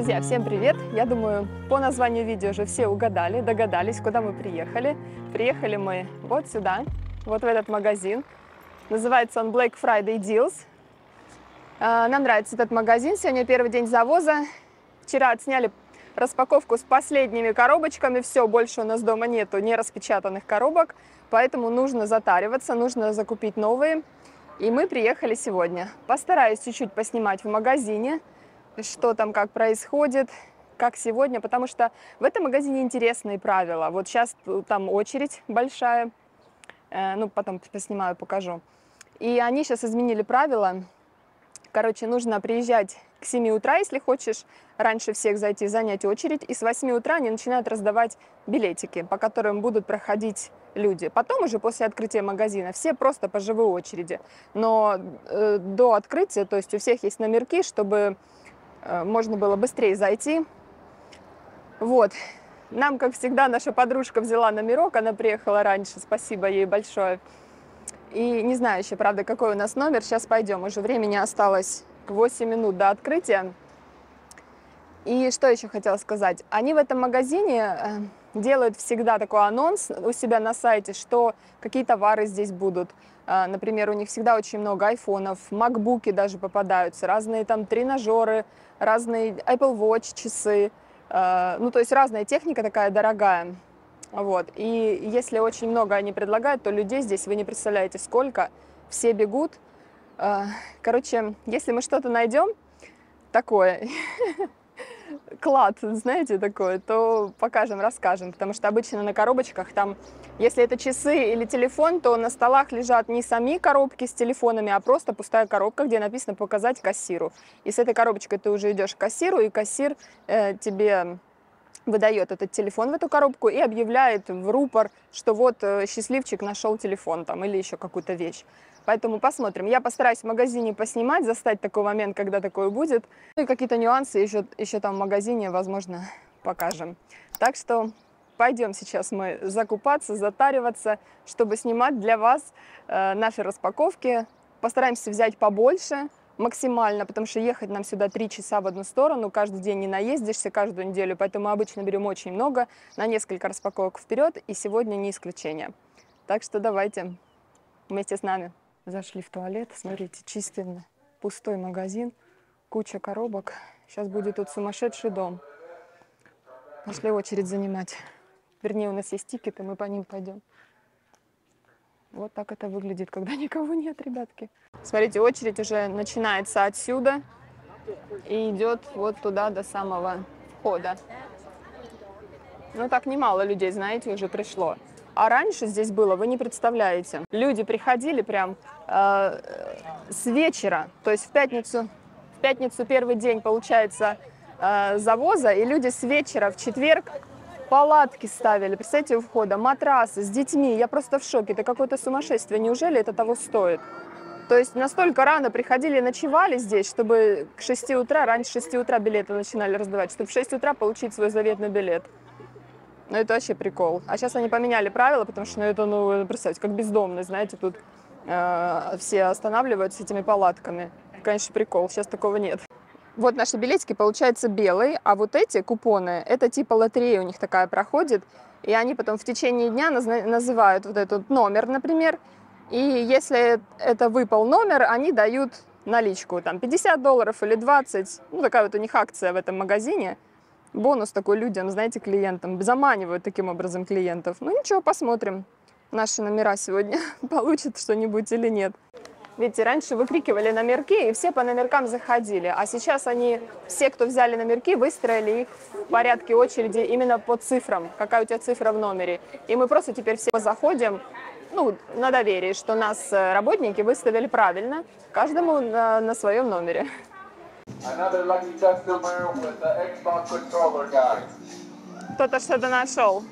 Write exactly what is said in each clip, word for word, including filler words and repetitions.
Друзья, всем привет! Я думаю, по названию видео уже все угадали, догадались, куда мы приехали. Приехали мы вот сюда, вот в этот магазин. Называется он Black Friday Deals. Нам нравится этот магазин. Сегодня первый день завоза. Вчера отсняли распаковку с последними коробочками. Все, больше у нас дома нету не распечатанных коробок, поэтому нужно затариваться, нужно закупить новые. И мы приехали сегодня. Постараюсь чуть-чуть поснимать в магазине, что там, как происходит, как сегодня, потому что в этом магазине интересные правила. Вот сейчас там очередь большая, ну, потом поснимаю, покажу. И они сейчас изменили правила. Короче, нужно приезжать к семи утра, если хочешь раньше всех зайти, занять очередь. И с восьми утра они начинают раздавать билетики, по которым будут проходить люди. Потом уже после открытия магазина все просто по живой очереди. Но э, до открытия, то есть у всех есть номерки, чтобы э, можно было быстрее зайти. Вот. Нам, как всегда, наша подружка взяла номерок, она приехала раньше, спасибо ей большое. И не знаю еще, правда, какой у нас номер. Сейчас пойдем. Уже времени осталось восемь минут до открытия. И что еще хотела сказать? Они в этом магазине делают всегда такой анонс у себя на сайте, что какие товары здесь будут. Например, у них всегда очень много айфонов, макбуки даже попадаются, разные там тренажеры, разные Apple Watch, часы. Ну, то есть разная техника такая дорогая. Вот. И если очень много они предлагают, то людей здесь вы не представляете сколько. Все бегут. Короче, если мы что-то найдем такое, клад, знаете, такое, то покажем, расскажем. Потому что обычно на коробочках там, если это часы или телефон, то на столах лежат не сами коробки с телефонами, а просто пустая коробка, где написано «показать кассиру». И с этой коробочкой ты уже идешь к кассиру, и кассир э, тебе выдает этот телефон в эту коробку и объявляет в рупор, что вот э, счастливчик нашел телефон там или еще какую-то вещь. Поэтому посмотрим. Я постараюсь в магазине поснимать, застать такой момент, когда такое будет. Ну и какие-то нюансы еще, еще там в магазине, возможно, покажем. Так что пойдем сейчас мы закупаться, затариваться, чтобы снимать для вас э, наши распаковки. Постараемся взять побольше, максимально, потому что ехать нам сюда три часа в одну сторону, каждый день не наездишься, каждую неделю, поэтому мы обычно берем очень много, на несколько распаковок вперед, и сегодня не исключение. Так что давайте вместе с нами. Зашли в туалет, смотрите, чистый, пустой магазин, куча коробок. Сейчас будет тут сумасшедший дом. Пошли очередь занимать. Вернее, у нас есть тикеты, мы по ним пойдем. Вот так это выглядит, когда никого нет, ребятки. Смотрите, очередь уже начинается отсюда и идет вот туда до самого входа. Ну так немало людей, знаете, уже пришло. А раньше здесь было, вы не представляете. Люди приходили прям э, с вечера, то есть в пятницу, в пятницу первый день, получается, э, завоза, и люди с вечера в четверг палатки ставили, представляете, у входа, матрасы с детьми. Я просто в шоке, это какое-то сумасшествие, неужели это того стоит? То есть настолько рано приходили и ночевали здесь, чтобы к шести утра, раньше шести утра билеты начинали раздавать, чтобы в шесть утра получить свой заветный билет. Ну, это вообще прикол. А сейчас они поменяли правила, потому что, ну, это, ну, представьте, как бездомные, знаете, тут э, все останавливаются с этими палатками. Конечно, прикол, сейчас такого нет. Вот наши билетики, получается, белые, а вот эти купоны, это типа лотерея у них такая проходит, и они потом в течение дня наз- называют вот этот номер, например, и если это выпал номер, они дают наличку, там, пятьдесят долларов или двадцать, ну, такая вот у них акция в этом магазине. Бонус такой людям, знаете, клиентам. Заманивают таким образом клиентов. Ну ничего, посмотрим. Наши номера сегодня получат что-нибудь или нет. Видите, раньше выкрикивали номерки, и все по номеркам заходили. А сейчас они, все, кто взяли номерки, выстроили их в порядке очереди именно по цифрам. Какая у тебя цифра в номере. И мы просто теперь все заходим, ну, на доверие, что нас работники выставили правильно, каждому на, на своем номере. Кто-то что-то нашел.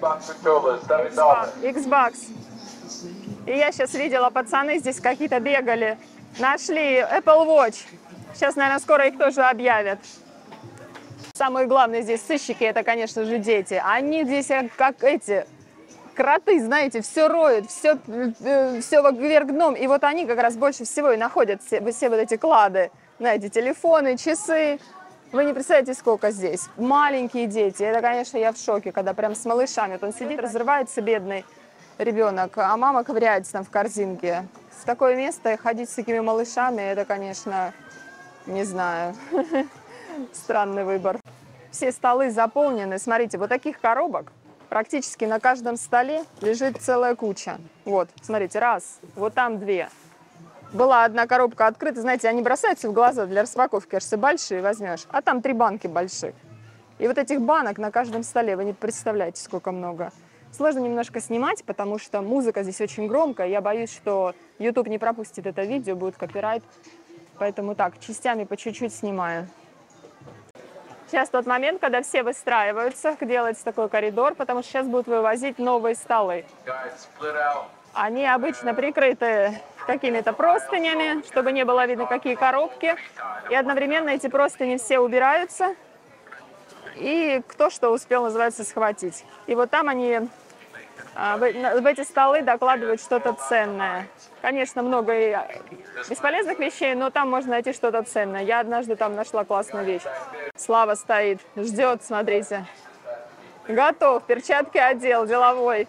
Xbox. И я сейчас видела, пацаны здесь какие-то бегали. Нашли Apple Watch. Сейчас, наверное, скоро их тоже объявят. Самые главные здесь сыщики, это, конечно же, дети. Они здесь как эти кроты, знаете, все роют, все, все вверх дном. И вот они как раз больше всего и находят все, все вот эти клады. Знаете, телефоны, часы, Вы не представляете, сколько здесь. Маленькие дети. Это, конечно, я в шоке, когда прям с малышами. Вот он сидит, разрывается, бедный ребенок, а мама ковыряется там в корзинке. В такое место ходить с такими малышами, это, конечно, не знаю, странный выбор. Все столы заполнены. Смотрите, вот таких коробок практически на каждом столе лежит целая куча. Вот, смотрите, раз, вот там две. Была одна коробка открыта, знаете, они бросаются в глаза для распаковки, кажется, большие возьмешь, а там три банки больших. И вот этих банок на каждом столе, вы не представляете, сколько много. Сложно немножко снимать, потому что музыка здесь очень громкая. Я боюсь, что YouTube не пропустит это видео, будет копирайт. Поэтому так, частями по чуть-чуть снимаю. Сейчас тот момент, когда все выстраиваются, делается такой коридор, потому что сейчас будут вывозить новые столы. Они обычно прикрыты какими-то простынями, чтобы не было видно, какие коробки. И одновременно эти простыни все убираются. И кто что успел, называется, схватить. И вот там они а, в, в эти столы докладывают что-то ценное. Конечно, много и бесполезных вещей, но там можно найти что-то ценное. Я однажды там нашла классную вещь. Слава стоит, ждет, смотрите. Готов, перчатки одел, деловой.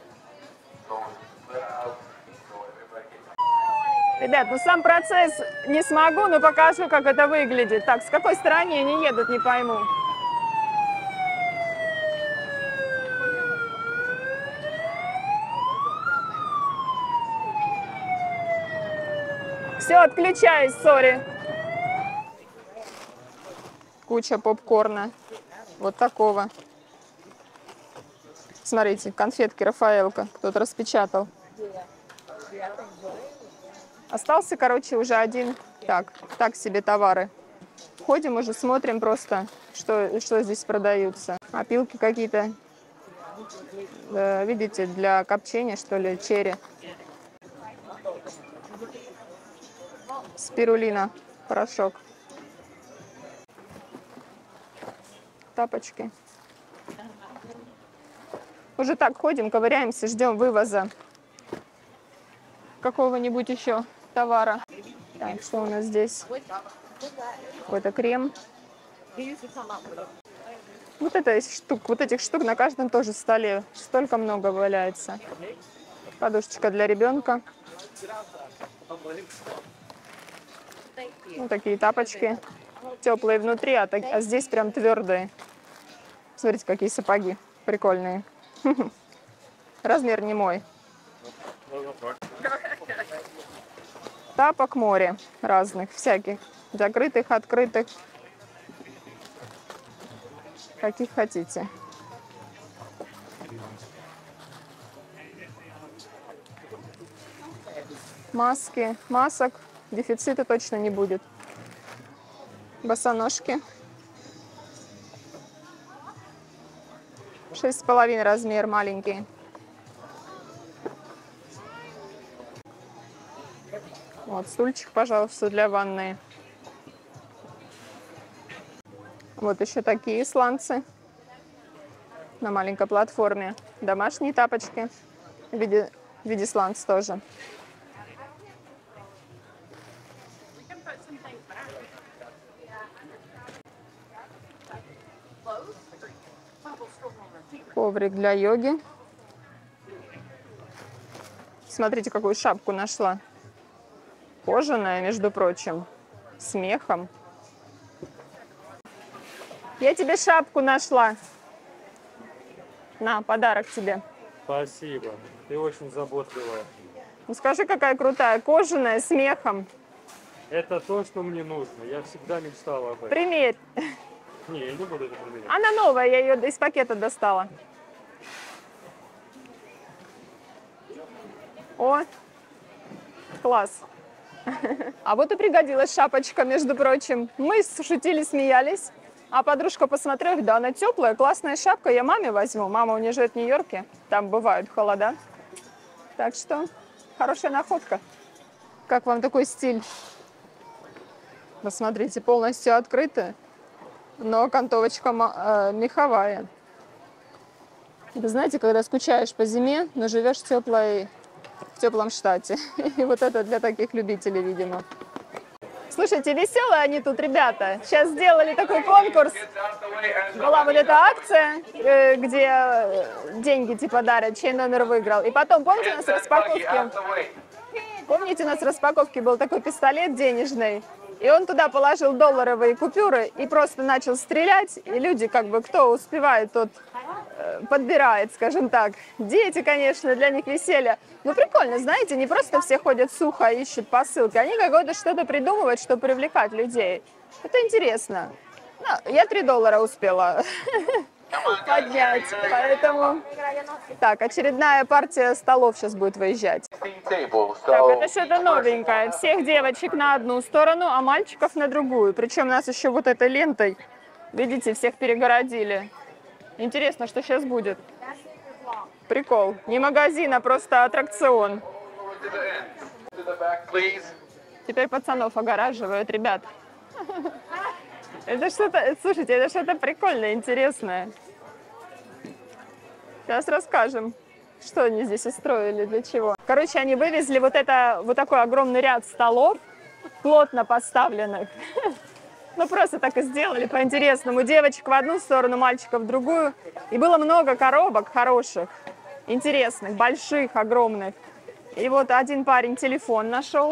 Ребят, ну сам процесс не смогу, но покажу, как это выглядит. Так, с какой стороны они едут, не пойму. Все, отключаюсь, сори. Куча попкорна. Вот такого. Смотрите, конфетки Рафаэлка. Кто-то распечатал. Остался, короче, уже один. Так, так себе товары. Ходим уже, смотрим просто, что, что здесь продаются. Опилки какие-то. Да, видите, для копчения, что ли, черри. Спирулина, порошок. Тапочки. Уже так ходим, ковыряемся, ждем вывоза какого-нибудь еще товара. Так, что у нас здесь? Какой-то крем. Вот это из штук, вот этих штук на каждом тоже столе столько много валяется. Подушечка для ребенка. Вот такие тапочки. Теплые внутри, а, так, а здесь прям твердые. Смотрите, какие сапоги прикольные. Размер не мой. Тапок море разных, всяких. Закрытых, открытых. Каких хотите. Маски, масок. Дефицита точно не будет. Босоножки. Шесть с половиной размер, маленький. Вот стульчик, пожалуйста, для ванной. Вот еще такие сланцы на маленькой платформе. Домашние тапочки в виде, в виде сланц тоже. Коврик для йоги. Смотрите, какую шапку нашла. Кожаная, между прочим, с мехом. Я тебе шапку нашла. На, подарок тебе. Спасибо. Ты очень заботливая. Ну скажи, какая крутая. Кожаная, с мехом. Это то, что мне нужно. Я всегда мечтала об этом. Примерь. Не, я не буду это примерять. Она новая, я ее из пакета достала. О, класс. А вот и пригодилась шапочка, между прочим. Мы шутили, смеялись. А подружка посмотрела, да, она теплая, классная шапка, я маме возьму. Мама у нее живет в Нью-Йорке, там бывают холода. Так что хорошая находка. Как вам такой стиль? Посмотрите, полностью открыто, но окантовочка э, меховая. Вы знаете, когда скучаешь по зиме, но живешь в, теплой, в теплом штате. И вот это для таких любителей, видимо. Слушайте, веселые они тут, ребята. Сейчас сделали такой конкурс. Была вот эта акция, э, где э, деньги типа дарят, чей номер выиграл. И потом, помните, у нас в распаковке, помните, у нас в распаковке был такой пистолет денежный, и он туда положил долларовые купюры и просто начал стрелять, и люди, как бы, кто успевает, тот э, подбирает, скажем так. Дети, конечно, для них веселье. Ну, прикольно, знаете, не просто все ходят сухо, ищут посылки, они какое-то что-то придумывают, чтобы привлекать людей. Это интересно. Ну, я три доллара успела поднять, поэтому... Так, очередная партия столов сейчас будет выезжать. Так, это что-то новенькое. Всех девочек на одну сторону, а мальчиков на другую. Причем нас еще вот этой лентой, видите, всех перегородили. Интересно, что сейчас будет. Прикол. Не магазин, а просто аттракцион. Теперь пацанов огораживают, ребят. Это что-то, слушайте, это что-то прикольное, интересное. Сейчас расскажем, что они здесь устроили, для чего. Короче, они вывезли вот, это, вот такой огромный ряд столов, плотно поставленных. Ну, просто так и сделали по-интересному. Девочек в одну сторону, мальчиков в другую. И было много коробок хороших, интересных, больших, огромных. И вот один парень телефон нашел.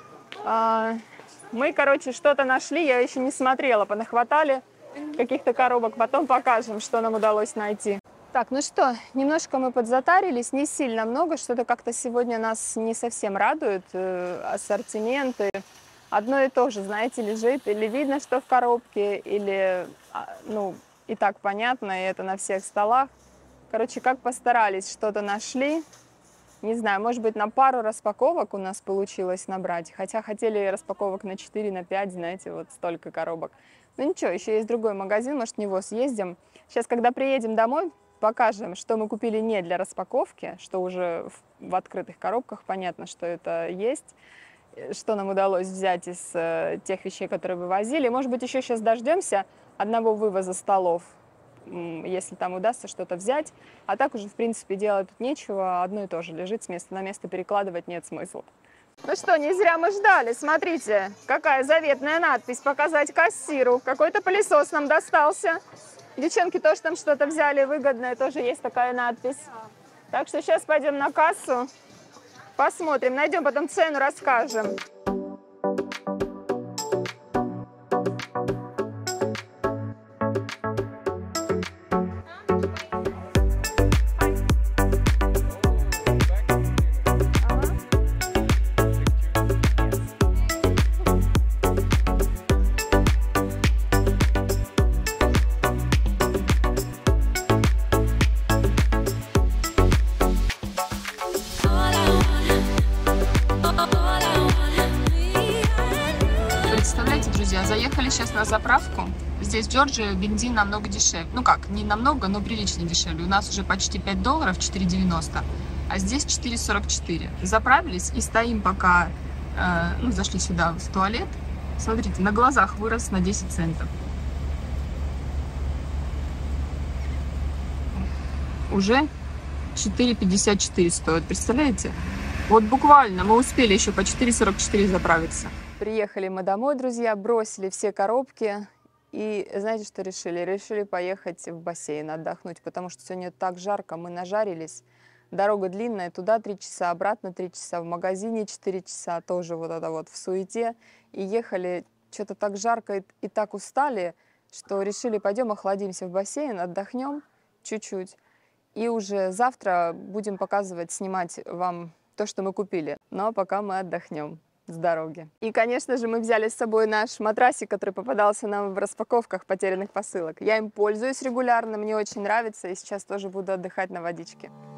Мы, короче, что-то нашли, я еще не смотрела, понахватали каких-то коробок, потом покажем, что нам удалось найти. Так, ну что, немножко мы подзатарились, не сильно много, что-то как-то сегодня нас не совсем радует, э, ассортименты. Одно и то же, знаете, лежит, или видно, что в коробке, или, ну, и так понятно, и это на всех столах. Короче, как постарались, что-то нашли. Не знаю, может быть, на пару распаковок у нас получилось набрать. Хотя хотели распаковок на четыре, на пять, знаете, вот столько коробок. Ну ничего, еще есть другой магазин, может, в него съездим. Сейчас, когда приедем домой, покажем, что мы купили не для распаковки, что уже в, в открытых коробках понятно, что это есть. Что нам удалось взять из э, тех вещей, которые вывозили. Может быть, еще сейчас дождемся одного вывоза столов, если там удастся что-то взять. А так уже, в принципе, делать тут нечего. Одно и то же лежит, с места на место перекладывать нет смысла. Ну что, не зря мы ждали. Смотрите, какая заветная надпись. Показать кассиру. Какой-то пылесос нам достался. Девчонки тоже там что-то взяли выгодное. Тоже есть такая надпись. Так что сейчас пойдем на кассу. Посмотрим, найдем, потом цену расскажем. Представляете, друзья, заехали сейчас на заправку. Здесь в Джорджии бензин намного дешевле. Ну как, не намного, но прилично дешевле. У нас уже почти пять долларов, четыре девяносто, а здесь четыре сорок четыре. Заправились и стоим пока, э, ну, зашли сюда в туалет. Смотрите, на глазах вырос на десять центов. Уже четыре пятьдесят четыре стоит, представляете? Вот буквально мы успели еще по четыре сорок четыре заправиться. Приехали мы домой, друзья, бросили все коробки и, знаете, что решили? Решили поехать в бассейн отдохнуть, потому что сегодня так жарко, мы нажарились. Дорога длинная, туда три часа, обратно три часа, в магазине четыре часа, тоже вот это вот в суете. И ехали, что-то так жарко и, и так устали, что решили, пойдем охладимся в бассейн, отдохнем чуть-чуть. И уже завтра будем показывать, снимать вам то, что мы купили. Но пока мы отдохнем с дороги. И, конечно же, мы взяли с собой наш матрасик, который попадался нам в распаковках потерянных посылок. Я им пользуюсь регулярно, мне очень нравится, и сейчас тоже буду отдыхать на водичке.